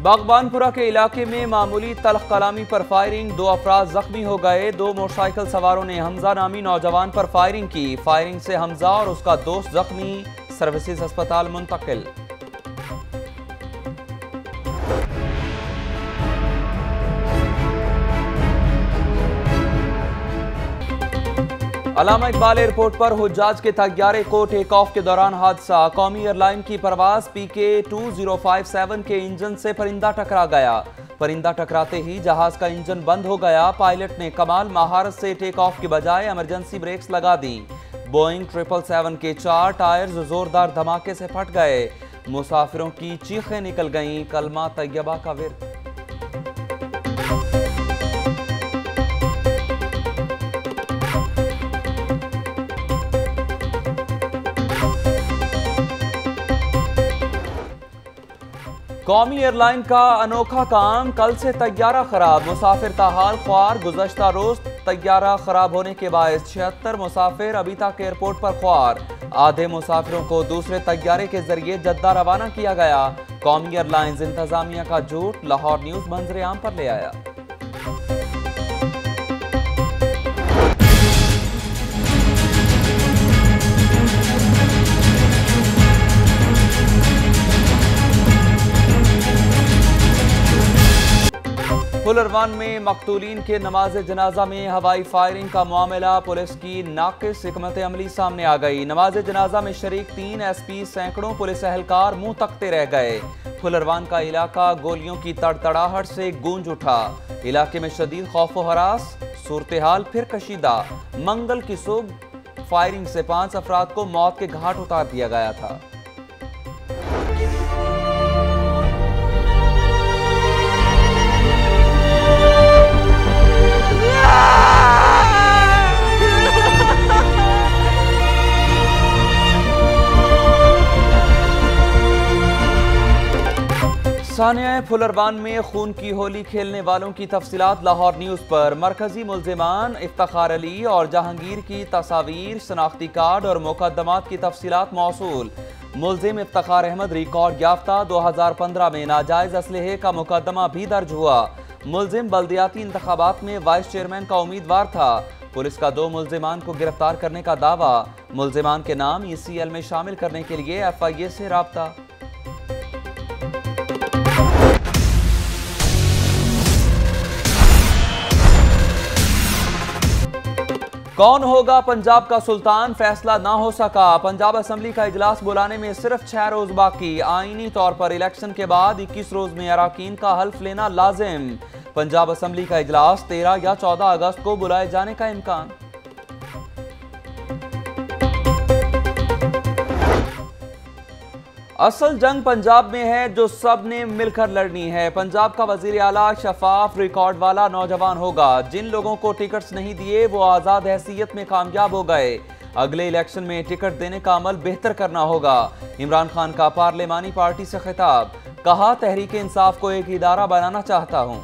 बागबानपुरा के इलाके में मामूली तल्ख कलामी पर फायरिंग, 2 अफराद जख्मी हो गए। 2 मोटरसाइकिल सवारों ने हमजा नामी नौजवान पर फायरिंग की। फायरिंग से हमजा और उसका दोस्त जख्मी, सर्विसेज अस्पताल मुंतकिल। अल्लामा इकबाल एयरपोर्ट पर हुज्जाज के तैयारे को टेक ऑफ के दौरान हादसा। कौमी एयरलाइन की परवाज PK 2057 के इंजन से परिंदा टकरा गया। परिंदा टकराते ही जहाज का इंजन बंद हो गया। पायलट ने कमाल महारत से टेक ऑफ के बजाय इमरजेंसी ब्रेक्स लगा दी। बोइंग 777 के 4 टायर्स जोरदार धमाके से फट गए। मुसाफिरों की चीखें निकल गईं। कलमा तैयबा का विर्द। कौमी एयरलाइन का अनोखा काम, कल से तैयारा खराब, मुसाफिर ताहाल ख्वार। गुज़श्ता रोज तैयारा खराब होने के बायस 76 मुसाफिर अभी तक एयरपोर्ट पर ख्वार। आधे मुसाफिरों को दूसरे तैयारे के जरिए जद्दा रवाना किया गया। कौमी एयरलाइंस इंतजामिया का झूठ लाहौर न्यूज मंजर आम पर ले आया। फुलरवान में मकतूलीन के नमाज जनाजा में हवाई फायरिंग का मामला। पुलिस की नाकिस हिकमत अमली सामने आ गई। नमाज जनाजा में शरीक 3 SP, सैकड़ों पुलिस एहलकार मुंह तकते रह गए। फुलरवान का इलाका गोलियों की तड़तड़ाहट से गूंज उठा। इलाके में शदीद खौफ व हरास, सूरत हाल फिर कशीदा। मंगल की सुबह फायरिंग से 5 अफराद को मौत के घाट उतार दिया गया था। सानिया फुलरवान में खून की होली खेलने वालों की तफसीलात लाहौर न्यूज पर। मरकजी मुल्जिमान इफ्तिखार अली और जहांगीर की तस्वीर, शनाख्ती कार्ड और मुकदमात की तफसीलात मौसूल। मुल्जिम इफ्तिखार अहमद रिकॉर्ड याफ्ता, 2015 में नाजायज असलहे का मुकदमा भी दर्ज हुआ। मुल्जिम बल्दियाती इंतखाबात में वाइस चेयरमैन का उम्मीदवार था। पुलिस का 2 मुल्जिमान को गिरफ्तार करने का दावा। मुल्जिमान के नाम ECL में शामिल करने के लिए FIA से राब्ता। कौन होगा पंजाब का सुल्तान, फैसला ना हो सका। पंजाब असेंबली का इजलास बुलाने में सिर्फ 6 रोज बाकी। आईनी तौर पर इलेक्शन के बाद 21 रोज में अराकीन का हल्फ लेना लाजिम। पंजाब असेंबली का इजलास 13 या 14 अगस्त को बुलाए जाने का इम्कान। असल जंग पंजाब में है जो सब ने मिलकर लड़नी है। पंजाब का वजीर आला शफाफ रिकॉर्ड वाला नौजवान होगा। जिन लोगों को टिकट्स नहीं दिए वो आज़ाद हैसियत में कामयाब हो गए। अगले इलेक्शन में टिकट देने का अमल बेहतर करना होगा। इमरान खान का पार्लिमानी पार्टी से खिताब, कहा तहरीक इंसाफ को एक इदारा बनाना चाहता हूं।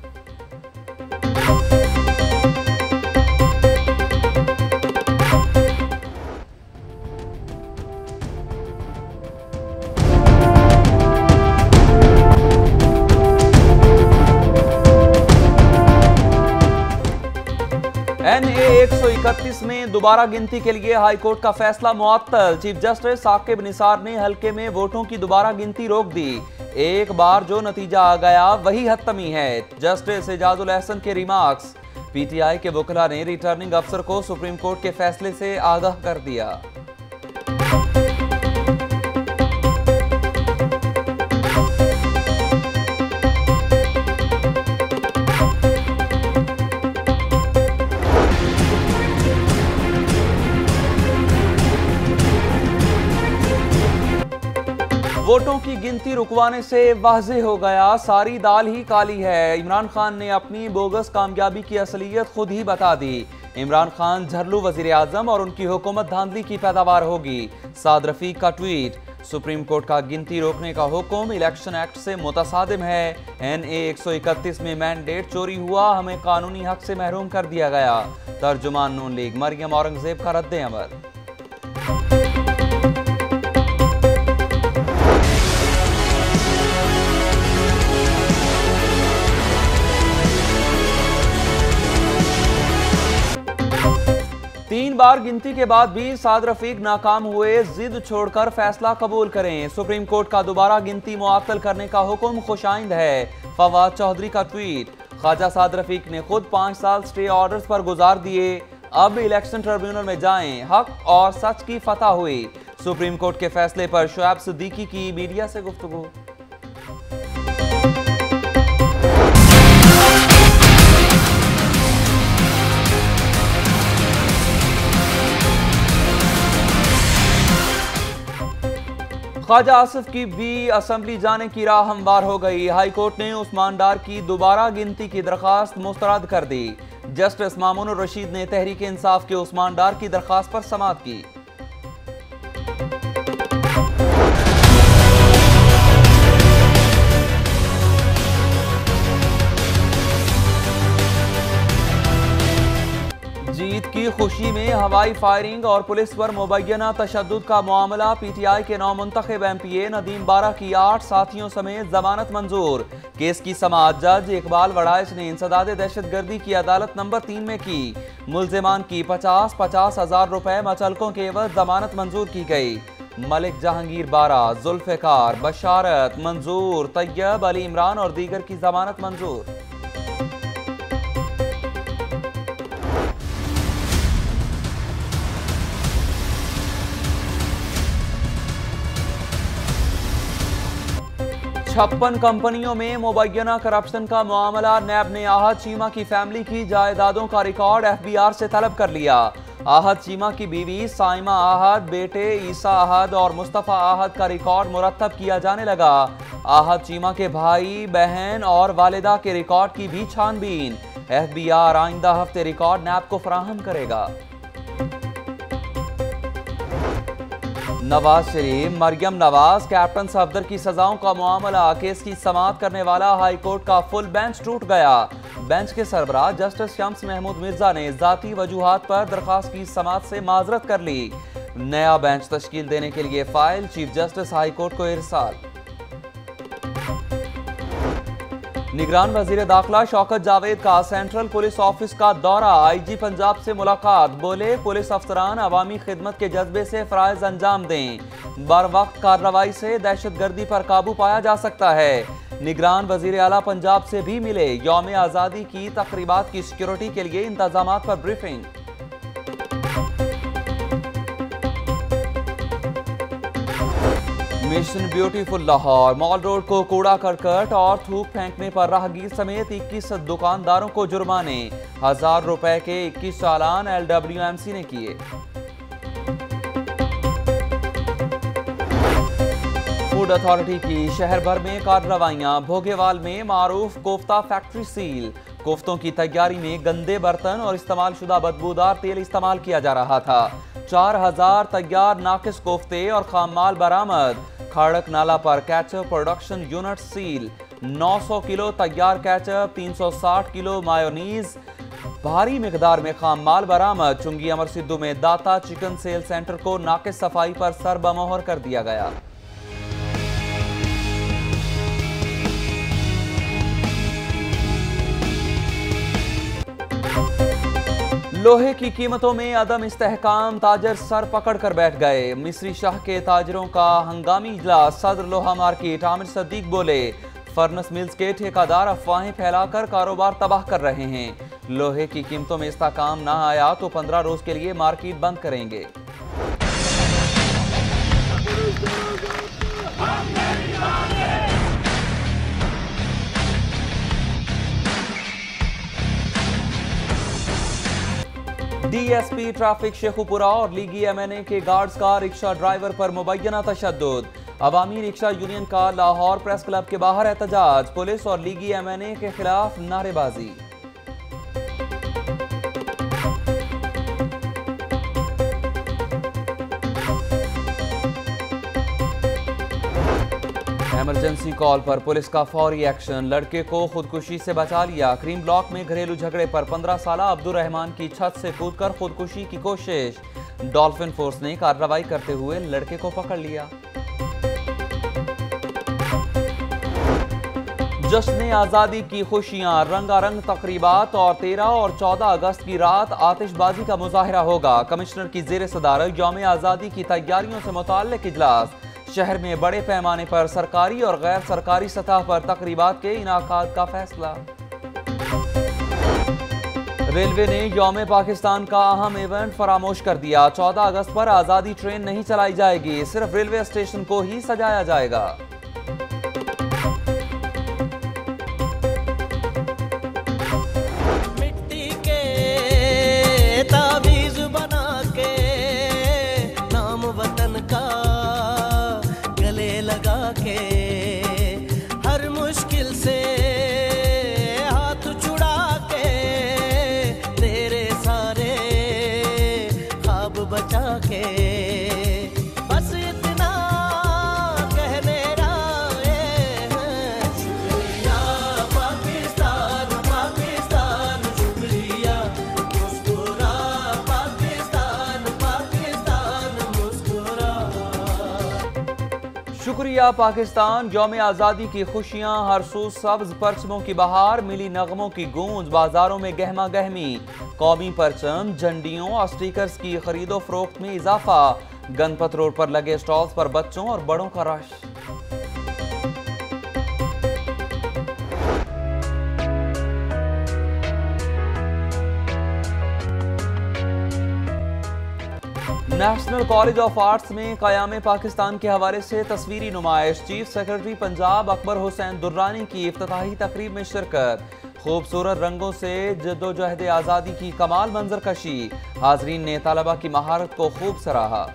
NA 131 में दोबारा गिनती के लिए हाईकोर्ट का फैसला मुअत्तल। चीफ जस्टिस साकिब निसार ने हल्के में वोटों की दोबारा गिनती रोक दी। एक बार जो नतीजा आ गया वही हतमी है। जस्टिस एजाजुल एहसन के रिमार्क्स। PTI के वकला ने रिटर्निंग अफसर को सुप्रीम कोर्ट के फैसले से आगाह कर दिया। वोटों की गिनती रुकवाने से वाज़ेह हो गया सारी दाल ही काली है। इमरान खान ने अपनी बोगस कामयाबी की असलियत खुद ही बता दी। इमरान खान झरलू वजीर आजम और उनकी हुकूमत धांधली की पैदावार होगी। साद रफीक का ट्वीट। सुप्रीम कोर्ट का गिनती रोकने का हुक्म इलेक्शन एक्ट से मुतसादिम है। NA 131 में मैंडेट चोरी हुआ, हमें कानूनी हक से महरूम कर दिया गया। तर्जुमान नून लीग मरियम औरंगजेब का रद्द अमल। बार गिनती के बाद भी साद रफीक नाकाम हुए, जिद छोड़कर फैसला कबूल करें। सुप्रीम कोर्ट का दोबारा गिनती मुअत्तल करने का हुक्म खुशाइंद है। फवाद चौधरी का ट्वीट। ख्वाजा साद रफीक ने खुद 5 साल स्टे ऑर्डर्स पर गुजार दिए, अब इलेक्शन ट्रिब्यूनल में जाएं, हक और सच की फतह हुई। सुप्रीम कोर्ट के फैसले पर शुएब सिद्दीकी की मीडिया से गुफ्तगू। ख्वाजा आसिफ की भी असेंबली जाने की राह हमवार हो गई। हाई कोर्ट ने उस्मान डार की दोबारा गिनती की दरखास्त मुस्तरद कर दी। जस्टिस मामून रशीद ने तहरीक इंसाफ के उस्मान डार की दरखास्त पर समाअत की। जीत की खुशी में हवाई फायरिंग और पुलिस पर मुबैना तशद्दुद का मामला। पीटीआई के नौ मुंतखब एमपीए नदीम बारा की 8 साथियों समेत जमानत मंजूर। केस की समाअत जज इकबाल वड़ाइच ने इंसदाद दहशतगर्दी की अदालत नंबर 3 में की। मुल्जिमान की 50-50 हजार रुपए मचलकों के एवज जमानत मंजूर की गई। मलिक जहांगीर बारा, जुल्फिकार, बशारत, मंजूर, तैयब, अली इमरान और दीगर की जमानत मंजूर। छप्पन कंपनियों में मुबैना करप्शन का मामला। नैब ने आहद चीमा की फैमिली की जायदादों का रिकॉर्ड एफबीआर से तलब कर लिया। आहद चीमा की बीवी साइमा आहद, बेटे ईसा आहद और मुस्तफ़ा आहद का रिकॉर्ड मुरतब किया जाने लगा। आहद चीमा के भाई, बहन और वालिदा के रिकॉर्ड की भी छानबीन। एफबीआर आइंदा हफ्ते रिकॉर्ड नैब को फराहम करेगा। नवाज शरीफ, मरियम नवाज, कैप्टन सफदर की सजाओं का मामला। केस की समाअत करने वाला हाई कोर्ट का फुल बेंच टूट गया। बेंच के सरबराह जस्टिस शम्स महमूद मिर्जा ने जाती वजूहात पर दरखास्त की समाअत से माजरत कर ली। नया बेंच तश्कील देने के लिए file chief justice high court को इरसाल। निगरान वजीर दाखिला शौकत जावेद का सेंट्रल पुलिस ऑफिस का दौरा। आईजी पंजाब से मुलाकात। बोले, पुलिस अफसरान अवामी खिदमत के जज्बे से फराइज अंजाम दें। बर वक्त कार्रवाई से दहशतगर्दी पर काबू पाया जा सकता है। निगरान वजीर आला पंजाब से भी मिले। यौम आज़ादी की तकरीबात की सिक्योरिटी के लिए इंतजामात पर briefing. Mission beautiful Lahore. Mall road को कूड़ा करकट और थूक फेंकने पर राहगीर समेत 21 दुकानदारों को जुर्माने। 1000 रुपए के 21 चालान LWMC ने किए। फूड अथॉरिटी की शहर भर में कार्रवाइयां। भोगेवाल में मारूफ कोफ्ता फैक्ट्री सील। कोफ्तों की तैयारी में गंदे बर्तन और इस्तेमाल शुदा बदबूदार तेल इस्तेमाल किया जा रहा था। 4000 तैयार नाकिस कोफ्ते और खाम माल बरामद। खड़क नाला पर ketchup production unit seal. 900 kilo तैयार कैचअप, 360 किलो मायोनीज, भारी मिकदार में खाम माल बरामद। चुंगी अमर सिद्धू में दाता चिकन सेल सेंटर को नाकिस सफाई पर सरबमोहर कर दिया गया। लोहे की कीमतों में अदम इस्तेहकाम। ताजर सर पकड़ कर बैठ गए। मिस्री शाह के ताजरों का हंगामी इजलास। सदर लोहा मार्केट आमिर सद्दीक बोले, फर्नस मिल्स के ठेकेदार अफवाहें फैलाकर कारोबार तबाह कर रहे हैं। लोहे की कीमतों में इस्तेहकाम ना आया तो 15 रोज के लिए मार्केट बंद करेंगे। डीएसपी ट्रैफिक शेखुपुरा और लीगी MNA के गार्ड्स का रिक्शा ड्राइवर पर मुबैना तशद्दुद। अवामी रिक्शा यूनियन का लाहौर प्रेस क्लब के बाहर एहतजाज। पुलिस और लीगी MNA के खिलाफ नारेबाजी। इमरजेंसी कॉल पर पुलिस का फौरी एक्शन। लड़के को खुदकुशी से बचा लिया। क्रीम ब्लॉक में घरेलू झगड़े पर 15 साल अब्दुल रहमान की छत से कूदकर खुदकुशी की कोशिश। डॉल्फिन फोर्स ने कार्रवाई करते हुए लड़के को पकड़ लिया। जश्न आज़ादी की खुशियां, रंगारंग तकरीबात और 13 और 14 अगस्त की रात आतिशबाजी का मुजाहरा होगा। कमिश्नर की जेर सदारत यौम आज़ादी की तैयारियों से मुताल्लिक इजलास। शहर में बड़े पैमाने पर सरकारी और गैर सरकारी सतह पर तकरीबात के इनाकात का फैसला। रेलवे ने यौम पाकिस्तान का अहम इवेंट फरामोश कर दिया। 14 अगस्त पर आज़ादी ट्रेन नहीं चलाई जाएगी, सिर्फ रेलवे स्टेशन को ही सजाया जाएगा। मिट्टी के ताबीज बना के नाम वतन का गले लगा के हर मुश्किल से हाथ छुड़ा के तेरे सारे ख्वाब बचा के बस इतना कहने आए हैं। शुक्रिया पाकिस्तान पाकिस्तान, शुक्रिया मुस्कुरा पाकिस्तान पाकिस्तान मुस्कुरा। शुक्रिया पाकिस्तान। यौम आज़ादी की खुशियां, हर सू सब्ज परचमों की बहार, मिली नगमों की गूंज, बाजारों में गहमा गहमी। कौमी परचम, झंडियों और स्टिकर्स की खरीदो फरोख्त में इजाफा। गणपत रोड पर लगे स्टॉल्स पर बच्चों और बड़ों का rush. National college of arts में क़याम पाकिस्तान के हवाले से तस्वीरी नुमाइश। चीफ सेक्रेटरी पंजाब अकबर हुसैन दुर्रानी की इफ्तिताही तकरीब में शिरकत। खूबसूरत रंगों से जद्दोजहद आज़ादी की कमाल मंजरकशी। हाजरीन ने तलबा की महारत को खूब सराहा।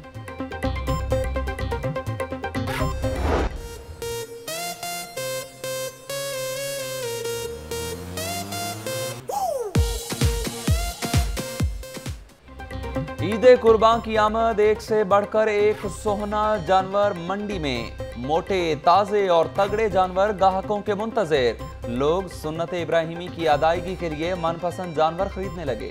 ईद कुर्बान की आमद, एक से बढ़कर एक सोहना जानवर मंडी में। मोटे, ताजे और तगड़े जानवर गाहकों के मुंतजिर। लोग सुन्नत इब्राहिमी की अदायगी के लिए मनपसंद जानवर खरीदने लगे।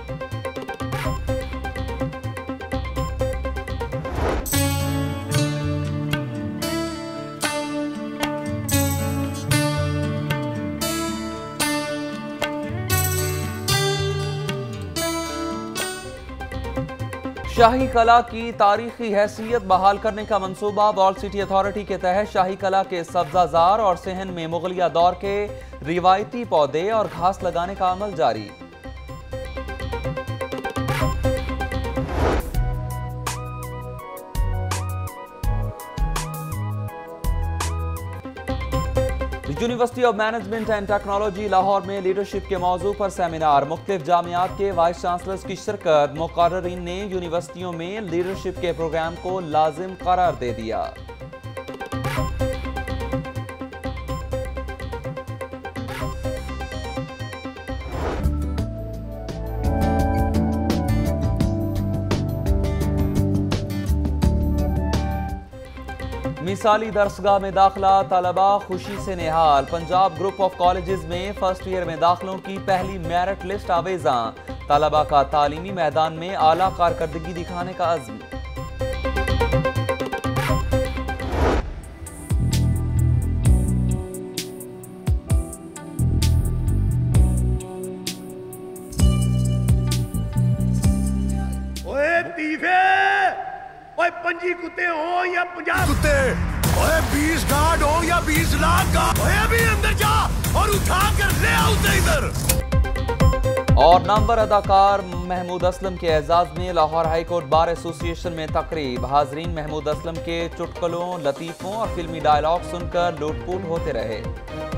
शाही कला की तारीखी हैसियत बहाल करने का मंसूबा। वॉल सिटी अथॉरिटी के तहत शाही कला के सब्जाजार और सहन में मुगलिया दौर के रिवायती पौधे और घास लगाने का अमल जारी। University of management and technology Lahore में लीडरशिप के मौजू पर सेमिनार। मुख्तलिफ जामियात के वाइस चांसलर्स की शिरकत। मुकर्ररीन ने यूनिवर्सिटियों में लीडरशिप के प्रोग्राम को लाजिम करार दे दिया। मिसाली दरसगाह में दाखिला, तलबा खुशी से निहाल। पंजाब ग्रुप ऑफ कॉलेजेस में फर्स्ट ईयर में दाखिलों की पहली मेरिट लिस्ट आवेजा। तलबा का तालीमी मैदान में आला कारकर्दगी दिखाने का अज़्म। ओए 25 कुत्ते हो या 50 कुत्ते, ओए 20 गार्ड हो या 20 लाख का, ओए अभी अंदर जा और उठा कर ले आओ इधर। और नंबर अदाकार महमूद असलम के एजाज में Lahore high court bar association में तकरीब। हाजरीन महमूद असलम के चुटकुलों, लतीफों और फिल्मी डायलॉग सुनकर लूटपूट होते रहे।